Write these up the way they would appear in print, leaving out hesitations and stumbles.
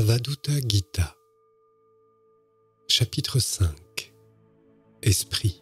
Avadhuta Gita, chapitre 5. Esprit.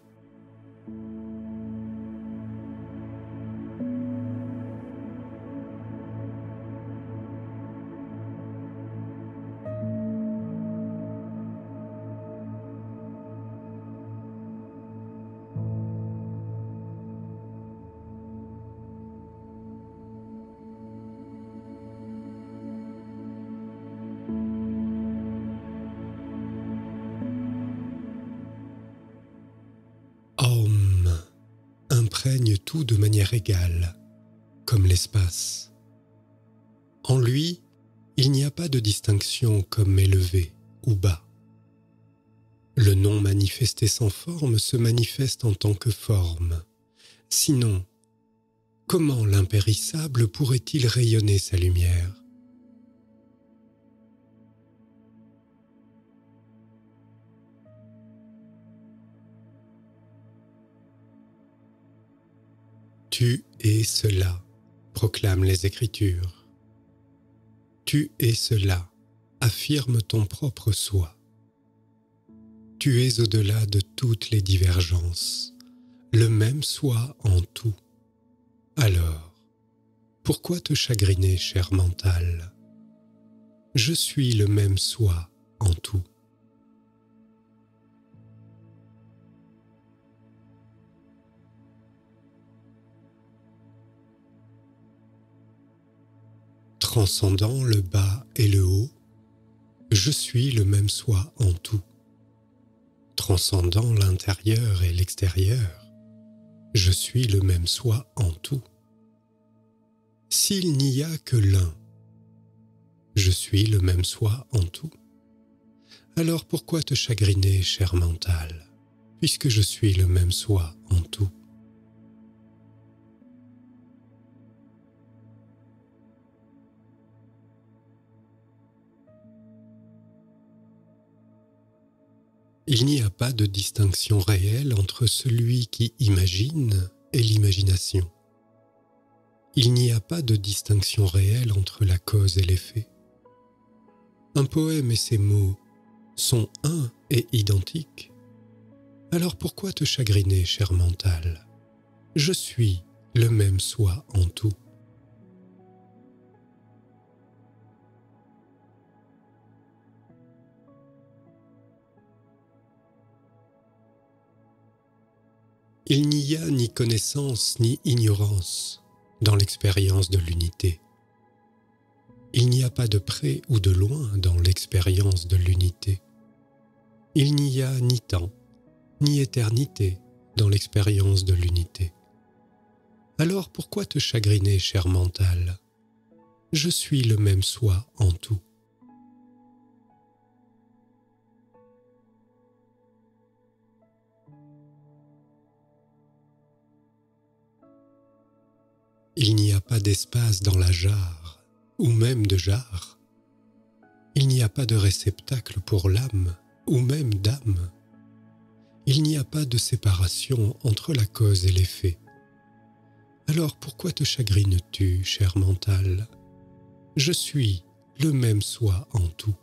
Om imprègne tout de manière égale, comme l'espace. En lui, il n'y a pas de distinction comme élevé ou bas. Le non manifesté sans forme se manifeste en tant que forme. Sinon, comment l'impérissable pourrait-il rayonner sa lumière ? Tu es cela, proclament les Écritures. Tu es cela, affirme ton propre soi. Tu es au-delà de toutes les divergences, le même soi en tout. Alors, pourquoi te chagriner, cher mental ? Je suis le même soi en tout. Transcendant le bas et le haut, je suis le même soi en tout. Transcendant l'intérieur et l'extérieur, je suis le même soi en tout. S'il n'y a que l'un, je suis le même soi en tout. Alors pourquoi te chagriner, cher mental, puisque je suis le même soi en tout ? Il n'y a pas de distinction réelle entre celui qui imagine et l'imagination. Il n'y a pas de distinction réelle entre la cause et l'effet. Un poème et ses mots sont un et identiques. Alors pourquoi te chagriner, cher mental ? Je suis le même soi en tout. Il n'y a ni connaissance ni ignorance dans l'expérience de l'unité. Il n'y a pas de près ou de loin dans l'expérience de l'unité. Il n'y a ni temps, ni éternité dans l'expérience de l'unité. Alors pourquoi te chagriner, cher mental ? Je suis le même soi en tout. Il n'y a pas d'espace dans la jarre, ou même de jarre. Il n'y a pas de réceptacle pour l'âme, ou même d'âme. Il n'y a pas de séparation entre la cause et l'effet. Alors pourquoi te chagrines-tu, cher mental ? Je suis le même soi en tout.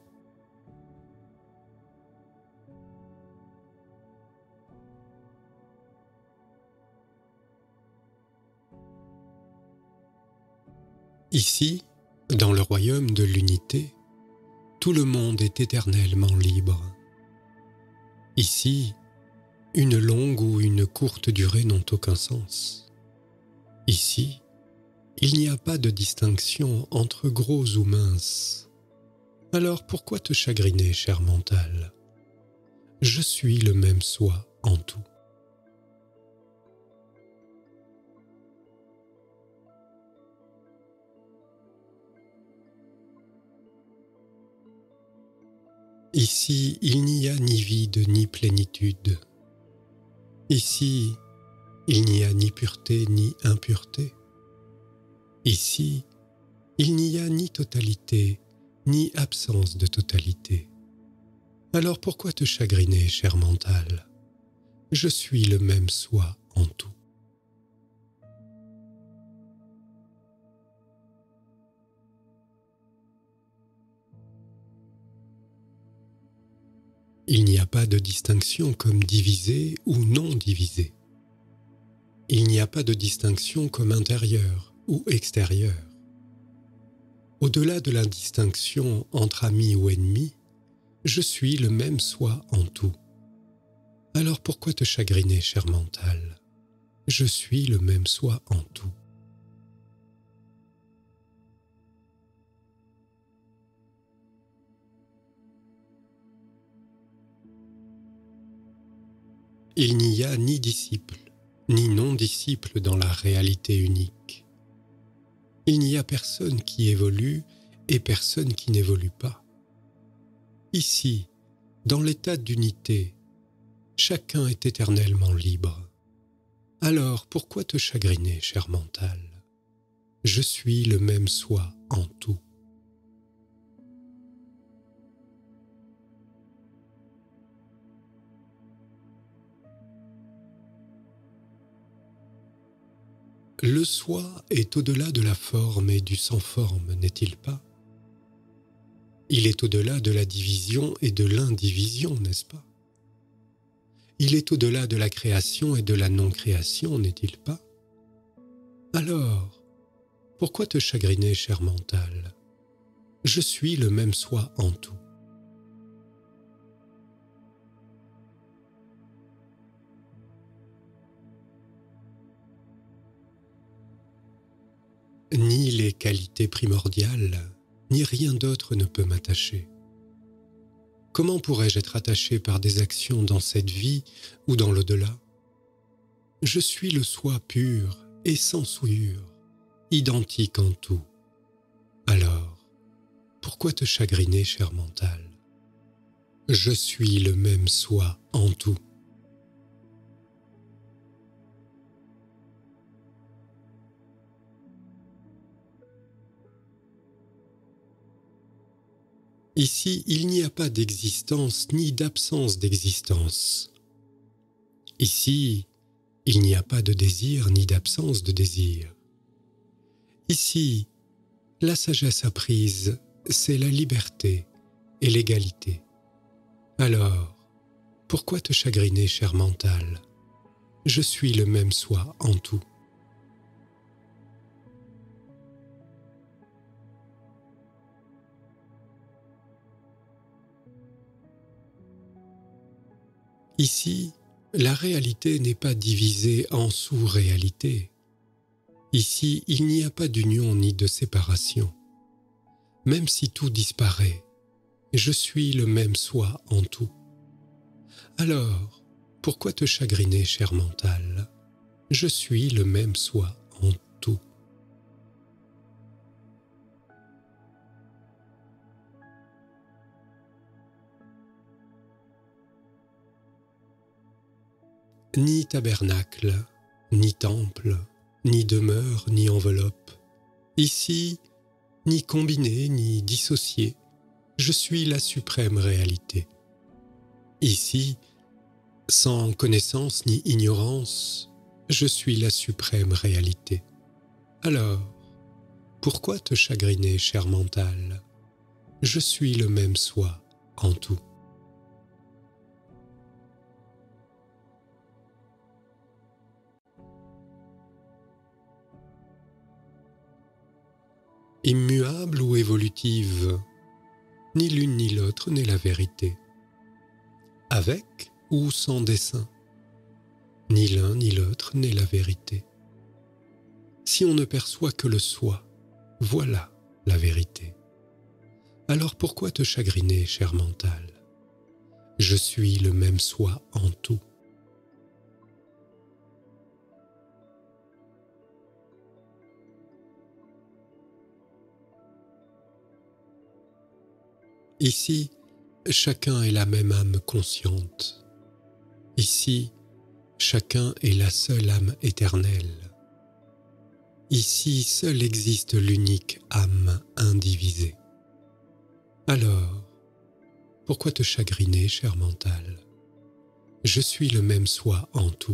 Ici, dans le royaume de l'unité, tout le monde est éternellement libre. Ici, une longue ou une courte durée n'ont aucun sens. Ici, il n'y a pas de distinction entre gros ou minces. Alors pourquoi te chagriner, cher mental ? Je suis le même soi en tout. Ici, il n'y a ni vide ni plénitude. Ici, il n'y a ni pureté ni impureté. Ici, il n'y a ni totalité ni absence de totalité. Alors pourquoi te chagriner, cher mental ? Je suis le même soi en tout. Il n'y a pas de distinction comme divisé ou non divisé. Il n'y a pas de distinction comme intérieur ou extérieur. Au-delà de la distinction entre amis ou ennemis, je suis le même soi en tout. Alors pourquoi te chagriner, cher mental? Je suis le même soi en tout. Il n'y a ni disciple, ni non-disciple dans la réalité unique. Il n'y a personne qui évolue et personne qui n'évolue pas. Ici, dans l'état d'unité, chacun est éternellement libre. Alors pourquoi te chagriner, cher mental? Je suis le même soi en tout. Le soi est au-delà de la forme et du sans-forme, n'est-il pas? Il est au-delà de la division et de l'indivision, n'est-ce pas? Il est au-delà de la création et de la non-création, n'est-il pas? Alors, pourquoi te chagriner, cher mental? Je suis le même soi en tout. Ni les qualités primordiales, ni rien d'autre ne peut m'attacher. Comment pourrais-je être attaché par des actions dans cette vie ou dans l'au-delà? Je suis le soi pur et sans souillure, identique en tout. Alors, pourquoi te chagriner, cher mental? Je suis le même soi en tout. Ici, il n'y a pas d'existence ni d'absence d'existence. Ici, il n'y a pas de désir ni d'absence de désir. Ici, la sagesse apprise, c'est la liberté et l'égalité. Alors, pourquoi te chagriner, cher mental? Je suis le même soi en tout. Ici, la réalité n'est pas divisée en sous-réalités. Ici, il n'y a pas d'union ni de séparation. Même si tout disparaît, je suis le même soi en tout. Alors, pourquoi te chagriner, cher mental? Je suis le même soi en tout. Ni tabernacle, ni temple, ni demeure, ni enveloppe. Ici, ni combiné, ni dissocié, je suis la suprême réalité. Ici, sans connaissance ni ignorance, je suis la suprême réalité. Alors, pourquoi te chagriner, cher mental? Je suis le même soi en tout. Immuable ou évolutive, ni l'une ni l'autre n'est la vérité. Avec ou sans dessein, ni l'un ni l'autre n'est la vérité. Si on ne perçoit que le soi, voilà la vérité. Alors pourquoi te chagriner, cher mental? Je suis le même soi en tout. Ici, chacun est la même âme consciente. Ici, chacun est la seule âme éternelle. Ici, seul existe l'unique âme indivisée. Alors, pourquoi te chagriner, cher mental? Je suis le même soi en tout.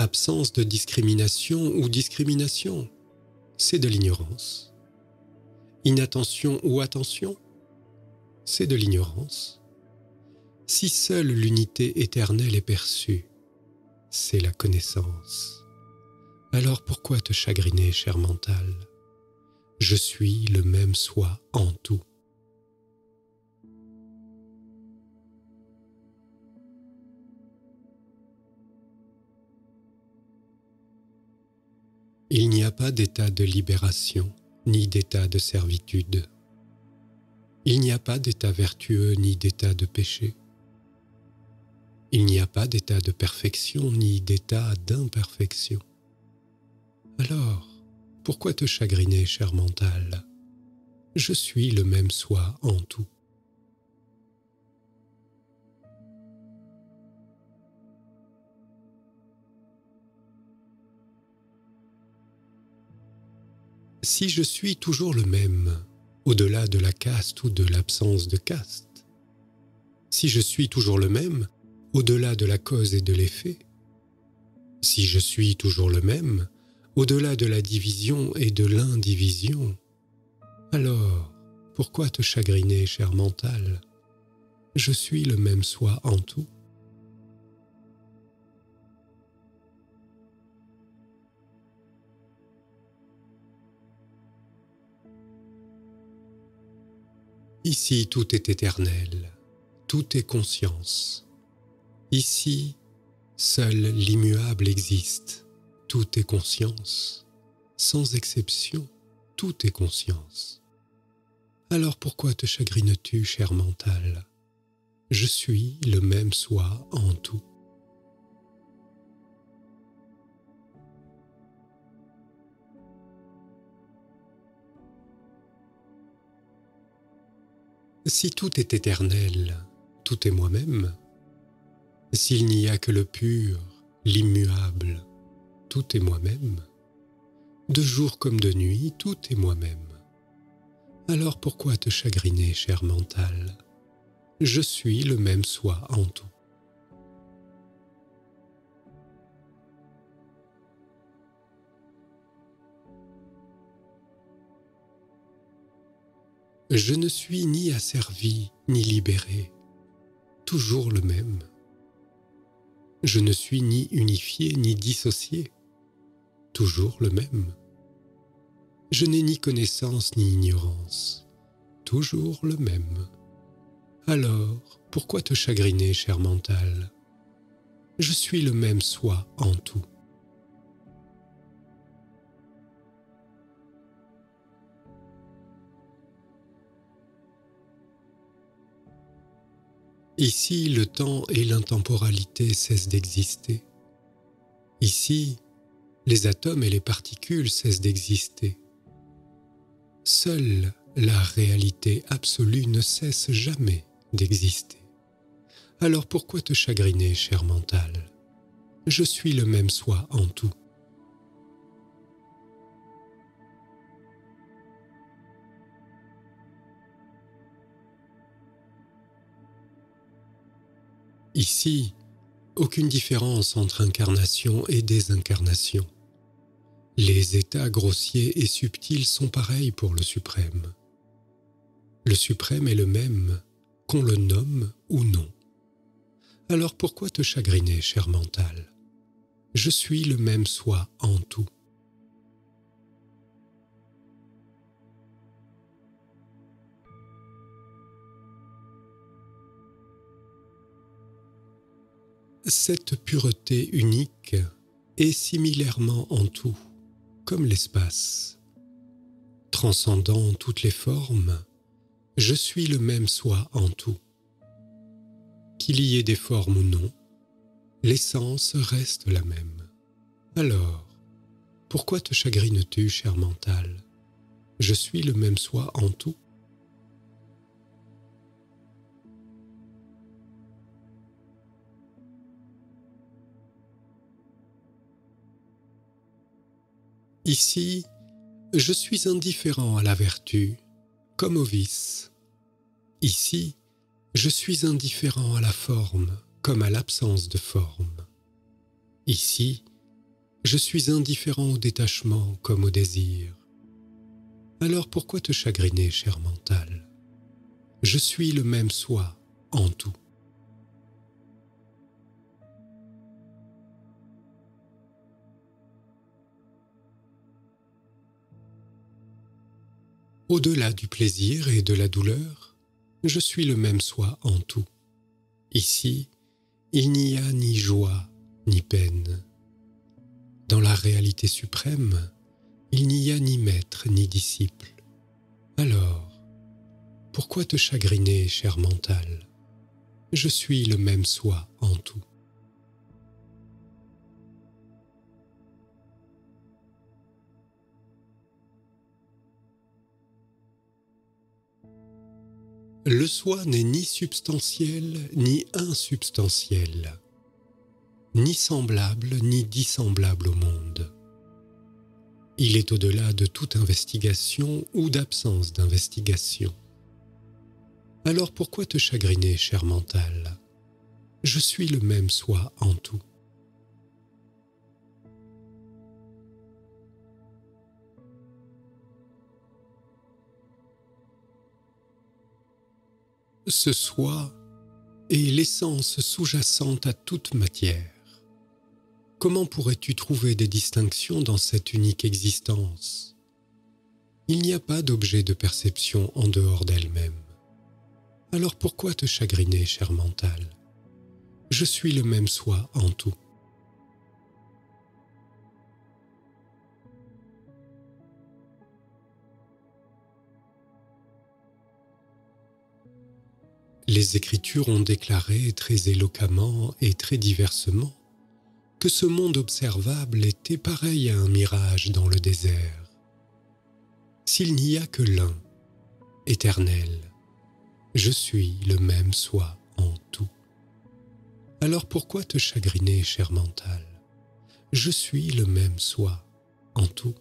Absence de discrimination ou discrimination, c'est de l'ignorance. Inattention ou attention, c'est de l'ignorance. Si seule l'unité éternelle est perçue, c'est la connaissance. Alors pourquoi te chagriner, cher mental? Je suis le même soi en tout. Il n'y a pas d'état de libération, ni d'état de servitude. Il n'y a pas d'état vertueux, ni d'état de péché. Il n'y a pas d'état de perfection, ni d'état d'imperfection. Alors, pourquoi te chagriner, cher mental? Je suis le même soi en tout. Si je suis toujours le même, au-delà de la caste ou de l'absence de caste, si je suis toujours le même, au-delà de la cause et de l'effet, si je suis toujours le même, au-delà de la division et de l'indivision, alors pourquoi te chagriner, cher mental? Je suis le même soi en tout. Ici, tout est éternel, tout est conscience. Ici, seul l'immuable existe, tout est conscience. Sans exception, tout est conscience. Alors pourquoi te chagrines-tu, cher mental? Je suis le même soi en tout. Si tout est éternel, tout est moi-même. S'il n'y a que le pur, l'immuable, tout est moi-même. De jour comme de nuit, tout est moi-même. Alors pourquoi te chagriner, cher mental? Je suis le même soi en tout. Je ne suis ni asservi, ni libéré, toujours le même. Je ne suis ni unifié, ni dissocié, toujours le même. Je n'ai ni connaissance, ni ignorance, toujours le même. Alors, pourquoi te chagriner, cher mental? Je suis le même soi en tout. Ici, le temps et l'intemporalité cessent d'exister. Ici, les atomes et les particules cessent d'exister. Seule la réalité absolue ne cesse jamais d'exister. Alors pourquoi te chagriner, cher mental? Je suis le même soi en tout. Ici, aucune différence entre incarnation et désincarnation. Les états grossiers et subtils sont pareils pour le suprême. Le suprême est le même, qu'on le nomme ou non. Alors pourquoi te chagriner, cher mental? Je suis le même soi en tout. Cette pureté unique est similairement en tout, comme l'espace. Transcendant toutes les formes, je suis le même soi en tout. Qu'il y ait des formes ou non, l'essence reste la même. Alors, pourquoi te chagrines-tu, cher mental? Je suis le même soi en tout. Ici, je suis indifférent à la vertu, comme au vice. Ici, je suis indifférent à la forme, comme à l'absence de forme. Ici, Je suis indifférent au détachement comme au désir. Alors pourquoi te chagriner, cher mental? Je suis le même soi en tout. Au-delà du plaisir et de la douleur, je suis le même soi en tout. Ici, il n'y a ni joie ni peine. Dans la réalité suprême, il n'y a ni maître ni disciple. Alors, pourquoi te chagriner, cher mental? Je suis le même soi en tout. Le soi n'est ni substantiel ni insubstantiel, ni semblable ni dissemblable au monde. Il est au-delà de toute investigation ou d'absence d'investigation. Alors pourquoi te chagriner, cher mental? Je suis le même soi en tout. Ce soi est l'essence sous-jacente à toute matière. Comment pourrais-tu trouver des distinctions dans cette unique existence? Il n'y a pas d'objet de perception en dehors d'elle-même. Alors pourquoi te chagriner, cher mental? Je suis le même soi en tout. Les Écritures ont déclaré très éloquemment et très diversement que ce monde observable était pareil à un mirage dans le désert. S'il n'y a que l'un, éternel, je suis le même soi en tout. Alors pourquoi te chagriner, cher mental? Je suis le même soi en tout.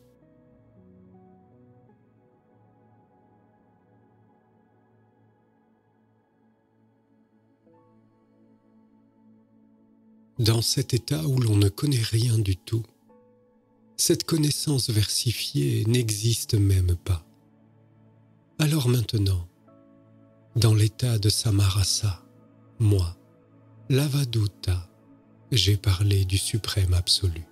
Dans cet état où l'on ne connaît rien du tout, cette connaissance versifiée n'existe même pas. Alors maintenant, dans l'état de Samarasa, moi, l'Avadhuta, j'ai parlé du suprême absolu.